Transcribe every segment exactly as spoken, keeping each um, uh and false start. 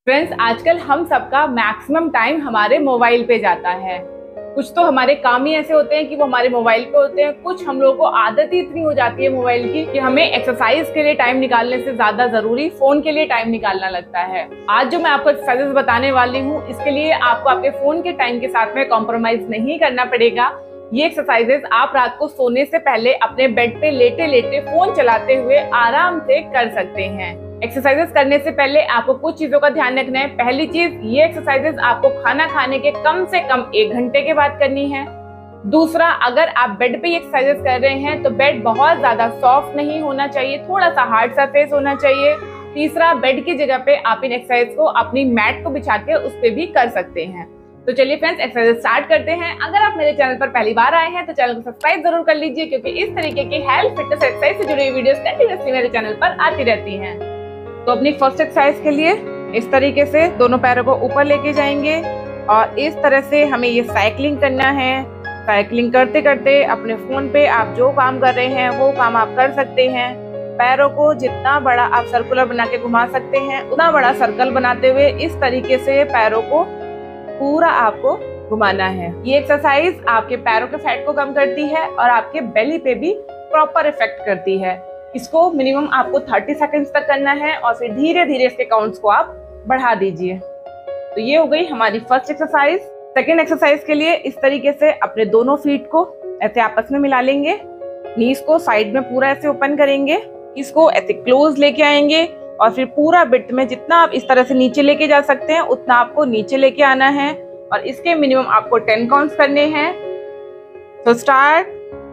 Friends, आजकल हम सबका मैक्सिमम टाइम हमारे मोबाइल पे जाता है। कुछ तो हमारे काम ही ऐसे होते हैं कि वो हमारे मोबाइल पे होते हैं। कुछ हम लोगों को आदत ही इतनी हो जाती है मोबाइल की कि हमें एक्सरसाइज के लिए टाइम निकालने से ज्यादा जरूरी फोन के लिए टाइम निकालना लगता है। आज जो मैं आपको एक्सरसाइजेस बताने वाली हूँ, इसके लिए आपको आपके फोन के टाइम के साथ में कॉम्प्रोमाइज नहीं करना पड़ेगा। ये एक्सरसाइजेस आप रात को सोने से पहले अपने बेड पे लेटे लेटे फोन चलाते हुए आराम से कर सकते हैं। एक्सरसाइजेस करने से पहले आपको कुछ चीजों का ध्यान रखना है। पहली चीज, ये एक्सरसाइजेस आपको खाना खाने के कम से कम एक घंटे के बाद करनी है। दूसरा, अगर आप बेड पे एक्सरसाइजेस कर रहे हैं तो बेड बहुत ज्यादा सॉफ्ट नहीं होना चाहिए, थोड़ा सा हार्ड सरफेस होना चाहिए। तीसरा, बेड की जगह पे आप इन एक्सरसाइज को अपनी मैट को बिछा के उस पे भी कर सकते हैं। तो चलिए फ्रेंड्स, एक्सरसाइज स्टार्ट करते हैं। अगर आप मेरे चैनल पर पहली बार आए हैं तो चैनल को सब्सक्राइब जरूर कर लीजिए, क्योंकि इस तरीके की हेल्थ फिटनेस एक्सरसाइज से जुड़ी हुई वीडियोस कंटिन्यूअसली मेरे चैनल पर आती रहती हैं। तो अपनी फर्स्ट एक्सरसाइज के लिए इस तरीके से दोनों पैरों को ऊपर लेके जाएंगे और इस तरह से हमें ये साइकिलिंग करना है। साइकिलिंग करते करते अपने फोन पे आप जो काम कर रहे हैं वो काम आप कर सकते हैं। पैरों को जितना बड़ा आप सर्कुलर बना के घुमा सकते हैं, उतना बड़ा सर्कल बनाते हुए इस तरीके से पैरों को पूरा आपको घुमाना है। ये एक्सरसाइज आपके पैरों के फैट को कम करती है और आपके बेली पे भी प्रॉपर इफेक्ट करती है। इसको मिनिमम आपको तीस सेकंड्स तक करना है और फिर धीरे धीरे इसके काउंट्स को आप बढ़ा दीजिए। तो ये हो गई हमारी फर्स्ट एक्सरसाइज। सेकंड एक्सरसाइज के लिए इस तरीके से अपने दोनों फीट को ऐसे आपस में मिला लेंगे। नीज को साइड में पूरा ऐसे ओपन करेंगे, इसको ऐसे क्लोज लेके आएंगे और फिर पूरा बिट में जितना आप इस तरह से नीचे लेके जा सकते हैं उतना आपको नीचे लेके आना है और इसके मिनिमम आपको टेन काउंट्स करने हैं। तो start,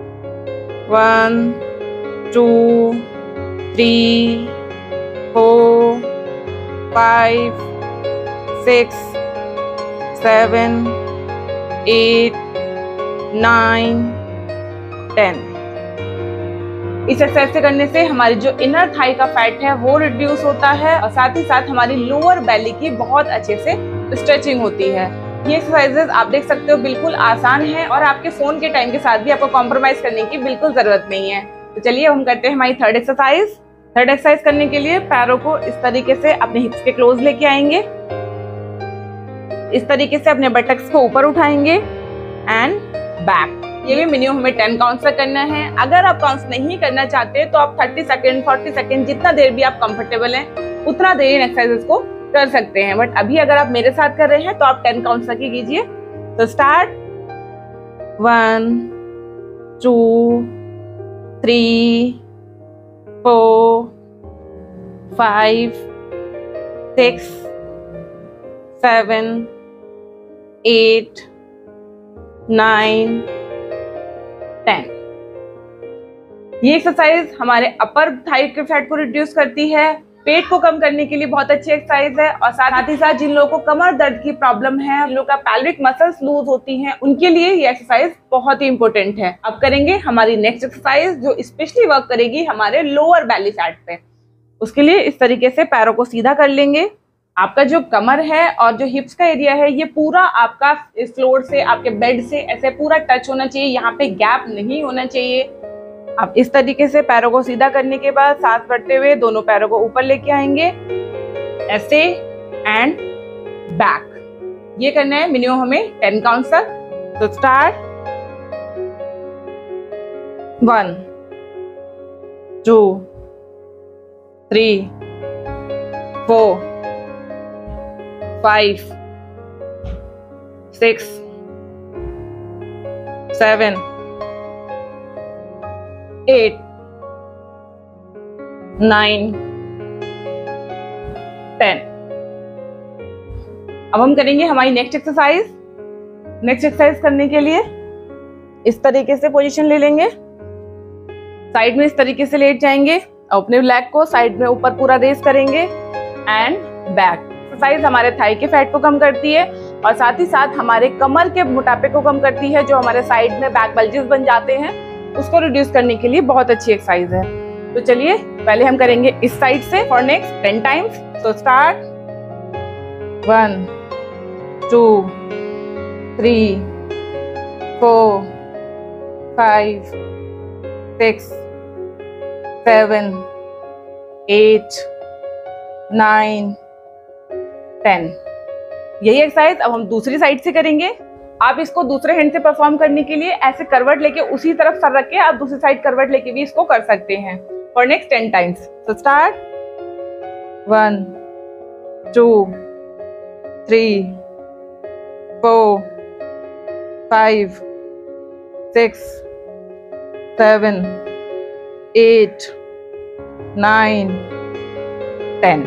one two three four five six seven eight nine ten. इस एक्सरसाइज से करने से हमारी जो इनर थाई का फैट है वो रिड्यूस होता है और साथ ही साथ हमारी लोअर बेली की बहुत अच्छे से स्ट्रेचिंग होती है। ये एक्सरसाइजेस आप देख सकते हो बिल्कुल आसान है और आपके फोन के टाइम के साथ भी आपको कॉम्प्रोमाइज करने की बिल्कुल जरूरत नहीं है। तो चलिए हम करते हैं हमारी थर्ड एक्सरसाइज। थर्ड एक्सरसाइज करने के लिए पैरों को इस तरीके से अपने हिप्स के क्लोज लेके आएंगे। इस तरीके से अपने बटक्स को ऊपर उठाएंगे एंड बैक। ये भी मिनिमम हमें टेन काउंट्स तक करना है। अगर आप काउंट्स नहीं करना चाहते तो आप तीस सेकंड, चालीस सेकंड, जितना देर भी आप कंफर्टेबल हैं उतना देर इन एक्सरसाइजेस को कर सकते हैं। बट अभी अगर आप मेरे साथ कर रहे हैं तो आप टेन काउंट्स तक ही कीजिए। तो start, one two three four five six seven eight nine ten. ये एक्सरसाइज हमारे अपर थाई के फैट को रिड्यूस करती है, पेट को कम करने के लिए बहुत अच्छी एक्सरसाइज है और साथ ही साथ जिन लोगों को कमर दर्द की प्रॉब्लम है, जिन लोगों का पैल्विक मसल्स लूज होती हैं, उनके लिए ये एक्सरसाइज बहुत ही इंपॉर्टेंट है। अब करेंगे हमारी नेक्स्ट एक्सरसाइज जो स्पेशली वर्क करेगी हमारे लोअर बेली फैट पे। उसके लिए इस तरीके से पैरों को सीधा कर लेंगे। आपका जो कमर है और जो हिप्स का एरिया है ये पूरा आपका इस फ्लोर से, आपके बेड से ऐसे पूरा टच होना चाहिए, यहाँ पे गैप नहीं होना चाहिए। अब इस तरीके से पैरों को सीधा करने के बाद सांस भरते हुए दोनों पैरों को ऊपर लेके आएंगे ऐसे एंड बैक। ये करना है मिनिमम हमें टेन काउंट्स तक। तो start, one two three four five six seven eight nine ten. अब हम करेंगे हमारी नेक्स्ट एक्सरसाइज। नेक्स्ट एक्सरसाइज करने के लिए इस तरीके से पोजीशन ले लेंगे, साइड में इस तरीके से लेट जाएंगे और अपने लेग को साइड में ऊपर पूरा रेस करेंगे एंड बैक। एक्सरसाइज हमारे थाई के फैट को कम करती है और साथ ही साथ हमारे कमर के मोटापे को कम करती है। जो हमारे साइड में बैक बल्जेस बन जाते हैं उसको रिड्यूस करने के लिए बहुत अच्छी एक्सरसाइज है। तो चलिए पहले हम करेंगे इस साइड से फॉर नेक्स्ट टेन टाइम्स। तो start, one two three four five six seven eight nine ten. यही एक्सरसाइज अब हम दूसरी साइड से करेंगे। आप इसको दूसरे हैंड से परफॉर्म करने के लिए ऐसे करवट लेके उसी तरफ सर रख के आप दूसरी साइड करवट लेके भी इसको कर सकते हैं for next ten times. So start, one, two, three, four, five, six, seven, eight, nine, ten.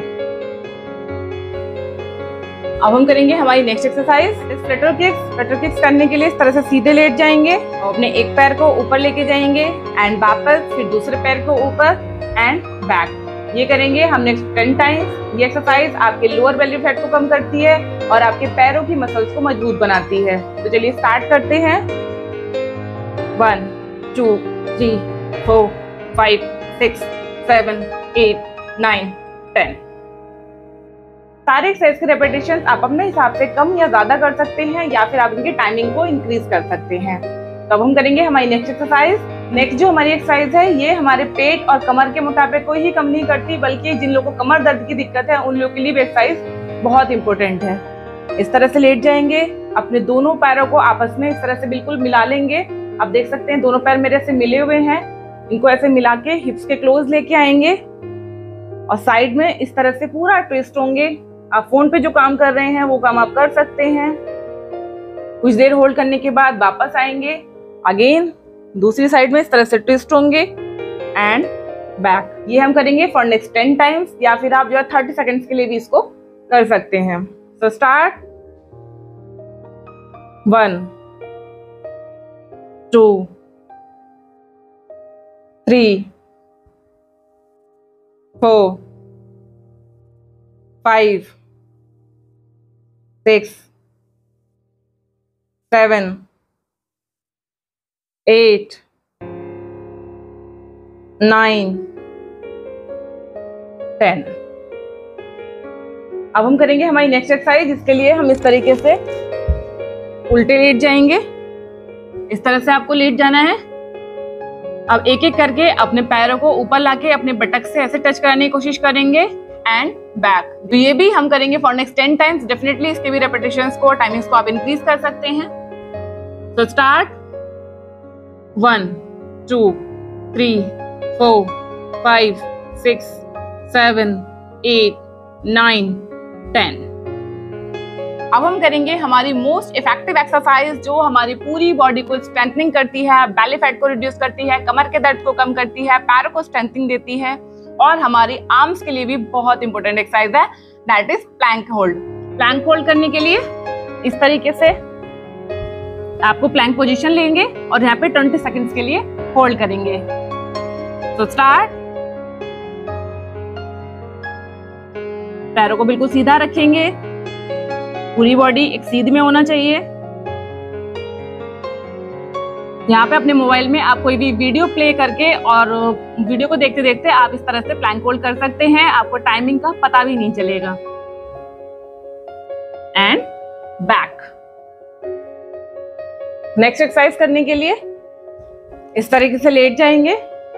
अब हम करेंगे हमारी next exercise flutter kicks. Flutter kicks करने के लिए इस तरह से सीधे लेट जाएंगे और अपने एक पैर को ऊपर लेके जाएंगे एंड वापस, फिर दूसरे पैर को ऊपर एंड बैक। ये करेंगे हम नेक्स्ट टेन टाइम्स। ये एक्सरसाइज आपके लोअर बेली फैट को कम करती है और आपके पैरों की मसल्स को मजबूत बनाती है। तो चलिए स्टार्ट करते हैं। One, two, three, four, five, six, seven, eight, nine, ten. सारे एक्सरसाइज के रेपिटेशन आप अपने हिसाब से कम या ज्यादा कर सकते हैं या फिर आप इनकी टाइमिंग को इंक्रीज कर सकते हैं। तो अब हम करेंगे हमारी नेक्स्ट एक्सरसाइज। नेक्स्ट जो हमारी एक्सरसाइज है ये हमारे पेट और कमर के मोटापे को ही कम नहीं करती, बल्कि जिन लोगों को कमर दर्द की दिक्कत है उन लोगों के लिए भी एक्सरसाइज बहुत इंपॉर्टेंट है। इस तरह से लेट जाएंगे, अपने दोनों पैरों को आपस में इस तरह से बिल्कुल मिला लेंगे। आप देख सकते हैं दोनों पैर मेरे से मिले हुए हैं। इनको ऐसे मिला के हिप्स के क्लोज लेके आएंगे और साइड में इस तरह से पूरा ट्विस्ट होंगे। आप फोन पे जो काम कर रहे हैं वो काम आप कर सकते हैं। कुछ देर होल्ड करने के बाद वापस आएंगे, अगेन दूसरी साइड में इस तरह से ट्विस्ट होंगे एंड बैक। ये हम करेंगे फॉर नेक्स्ट टेन टाइम्स या फिर आप जो है थर्टी सेकेंड्स के लिए भी इसको कर सकते हैं। So start, one, two, three, four, five, six, seven, eight, nine, ten. अब हम करेंगे हमारी नेक्स्ट एक्सरसाइज। इसके लिए हम इस तरीके से उल्टे लेट जाएंगे। इस तरह से आपको लेट जाना है। अब एक एक करके अपने पैरों को ऊपर लाके अपने बटक से ऐसे टच कराने की कोशिश करेंगे एंड बैक। तो ये भी हम करेंगे for next ten times. Definitely इसके भी रेपिटेशंस को, टाइमिंग्स को आप इंक्रीज कर सकते हैं। तो start, one, two, three, four, five, six, seven, eight, nine, ten. अब हम करेंगे हमारी मोस्ट इफेक्टिव एक्सरसाइज जो हमारी पूरी बॉडी को स्ट्रेंथनिंग करती है, बेली फैट को रिड्यूस करती है, कमर के दर्द को कम करती है, पैरों को स्ट्रेंथनिंग देती है और हमारी आर्म्स के लिए भी बहुत इंपॉर्टेंट एक्सरसाइज है, that is plank hold. Plank hold करने के लिए इस तरीके से आपको प्लैंक पोजीशन लेंगे और यहाँ पे ट्वेंटी सेकेंड्स के लिए होल्ड करेंगे। तो स्टार्ट, पैरों को बिल्कुल सीधा रखेंगे, पूरी बॉडी एक सीध में होना चाहिए। यहाँ पे अपने मोबाइल में आप कोई भी वीडियो प्ले करके और वीडियो को देखते देखते आप इस तरह से प्लैंक होल्ड कर सकते हैं, आपको टाइमिंग का पता भी नहीं चलेगा। And back. नेक्स्ट एक्सरसाइज करने के लिए इस तरीके से लेट जाएंगे,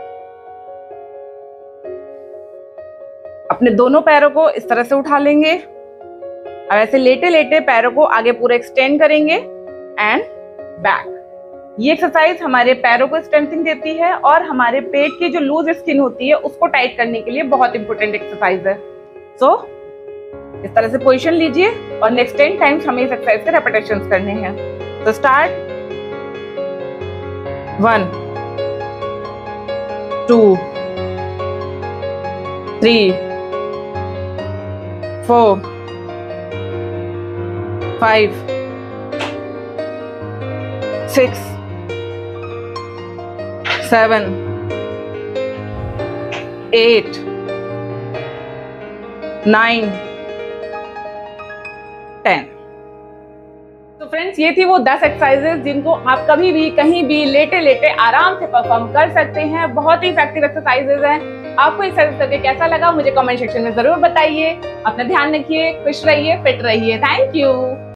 अपने दोनों पैरों को इस तरह से उठा लेंगे। अब ऐसे लेटे लेटे पैरों को आगे पूरा एक्सटेंड करेंगे एंड बैक। ये एक्सरसाइज हमारे पैरों को स्ट्रेंथिंग देती है और हमारे पेट की जो लूज स्किन होती है उसको टाइट करने के लिए बहुत इंपॉर्टेंट एक्सरसाइज है। सो so, इस तरह से पोजीशन लीजिए और नेक्स्ट टेन टाइम्स हमें इस एक्सरसाइज के रेपिटेशंस करने हैं। तो start, one, two, three, four, five, six, seven, eight, nine, ten. तो फ्रेंड्स, ये थी वो दस एक्सरसाइजेस जिनको आप कभी भी कहीं भी लेटे लेटे आराम से परफॉर्म कर सकते हैं। बहुत ही इफेक्टिव एक्सरसाइजेस हैं। आपको एक्सरसाइज करके कैसा लगा मुझे कमेंट सेक्शन में जरूर बताइए। अपना ध्यान रखिए, खुश रहिए, फिट रहिए। Thank you.